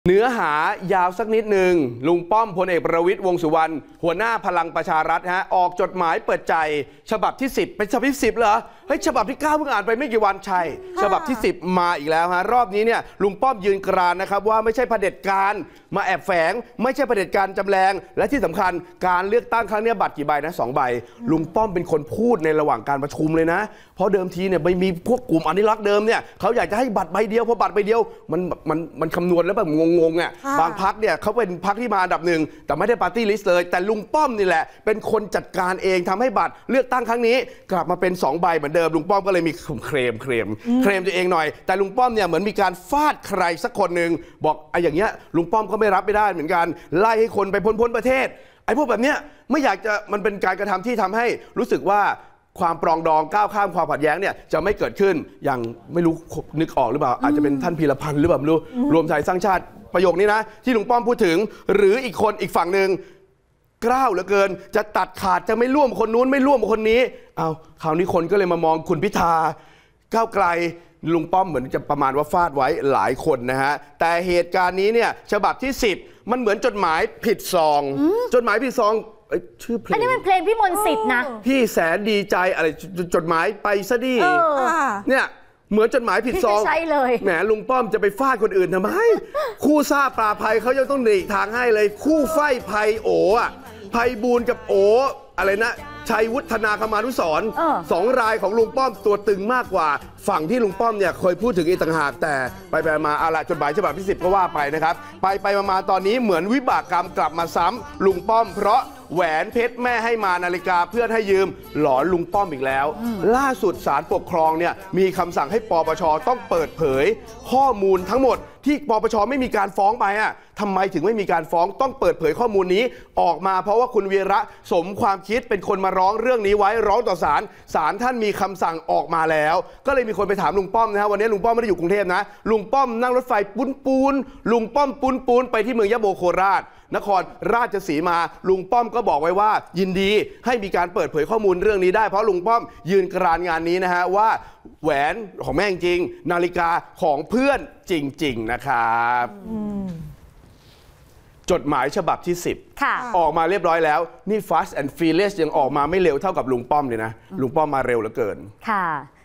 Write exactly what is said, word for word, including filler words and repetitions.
เนื้อหายาวสักนิดหนึ่งลุงป้อมพลเอกประวิตรวงษ์สุวรรณหัวหน้าพลังประชารัฐฮะออกจดหมายเปิดใจฉบับที่สิบเป็นฉบับที่สิบเหรอเฮ้ยฉบับที่เก้าเพิ่งอ่านไปไม่กี่วันใช่ฉบับที่สิบมาอีกแล้วฮะรอบนี้เนี่ยลุงป้อมยืนกรานนะครับว่าไม่ใช่เผด็จการมาแอบแฝงไม่ใช่เผด็จการจำแรงและที่สำคัญการเลือกตั้งครั้งนี้บัตรกี่ใบนะสองใบลุงป้อมเป็นคนพูดในระหว่างการประชุมเลยนะเพราะเดิมทีเนี่ยไม่มีพวกกลุ่มอนุรักษ์เดิมเนี่ยเขาอยากจะให้บัตรใบเดียวเพราะบัตรใบเดียวมันมันมันคำนวณแล้วแบบงงๆอ่ะบางพรรคเนี่ยเขาเป็นพรรคที่มาอันดับหนึ่งแต่ไม่ได้ปาร์ตี้ลิสต์เลยแต่ลุงป้อมนี่แหละเป็นคนจัดการเองทำให้บัตรเลือกตั้งครั้งนี้กลับมาเป็นสองใบเหมือนเดิมลุงป้อมก็เลยมีเคลมเคลมเคลมตัวเองหน่อยแต่ลุงป้อมเนี่ยเหมือนมีการฟาดใครสักคนหนึ่งบอกไอ้อย่างเงี้ยลุงป้อมก็ไม่รับไม่ได้เหมือนกันไล่ให้คนไปพ้นพ้นประเทศไอ้พวกแบบเนี้ยไม่อยากจะมันเป็นการกระทำที่ทำให้รู้สึกว่าความปรองดองก้าวข้ามความขัดแย้งเนี่ยจะไม่เกิดขึ้นอย่างไม่รู้นึกออกหรือเปล่าอาจจะเป็นท่านพีรพันธ์หรือเปล่าไม่รู้รวมไทยสร้างชาติประโยคนี้นะที่ลุงป้อมพูดถึงหรืออีกคนอีกฝั่งหนึ่งกล้าวเหลือเกินจะตัดขาดจะไม่ร่วมคนนู้นไม่ร่วมคนนี้เอาคราวนี้คนก็เลยมามองคุณพิธาก้าวไกลลุงป้อมเหมือนจะประมาณว่าฟาดไว้หลายคนนะฮะแต่เหตุการณ์นี้เนี่ยฉบับที่สิบมันเหมือนจดหมายผิดซองจดหมายผิดซองชื่อเพลงอันนี้มันเพลงพี่มนต์สิทธิ์นะพี่แสนดีใจอะไรจดหมายไปซะดิเนี่ยเหมือนจดหมายผิดซองแหมลุงป้อมจะไปฟาดคนอื่นทำไมคู่ซ่าปราภัยเขายังต้องหนีทางให้เลยคู่ไฟไพโออะไพบูลกับโออะไรนะชัยวุฒนาคมานุสรณ์สองรายของลุงป้อมตัวตึงมากกว่าฝั่งที่ลุงป้อมเนี่ยเคยพูดถึงอีกต่างหากแต่ไปไปมาอะไรจดหมายฉบับที่สิบก็ว่าไปนะครับไปไปมาตอนนี้เหมือนวิบากกรรมกลับมาซ้ำลุงป้อมเพราะแหวนเพชรแม่ให้มานาฬิกาเพื่อนให้ยืมหลอนลุงป้อมอีกแล้วล่าสุดศาลปกครองเนี่ยมีคำสั่งให้ปปชต้องเปิดเผยข้อมูลทั้งหมดที่ปปชไม่มีการฟ้องไปอ่ะทำไมถึงไม่มีการฟ้องต้องเปิดเผยข้อมูลนี้ออกมาเพราะว่าคุณวีระสมความคิดเป็นคนมาร้องเรื่องนี้ไว้ร้องต่อศาลศาลท่านมีคำสั่งออกมาแล้วก็เลยมีคนไปถามลุงป้อมนะฮะวันนี้ลุงป้อมไม่ได้อยู่กรุงเทพนะลุงป้อมนั่งรถไฟปุ้นปูนลุงป้อมปุ้นปูนไปที่เมืองยะโสโคราชนครราชสีมาลุงป้อมก็บอกไว้ว่ายินดีให้มีการเปิดเผยข้อมูลเรื่องนี้ได้เพราะลุงป้อมยืนกรานงานนี้นะฮะว่าแหวนของแม่จริงนาฬิกาของเพื่อนจริงๆนะครับจดหมายฉบับที่สิบออกมาเรียบร้อยแล้วนี่ Fast and Furious ยังออกมาไม่เร็วเท่ากับลุงป้อมเลยนะลุงป้อมมาเร็วเหลือเกินค่ะ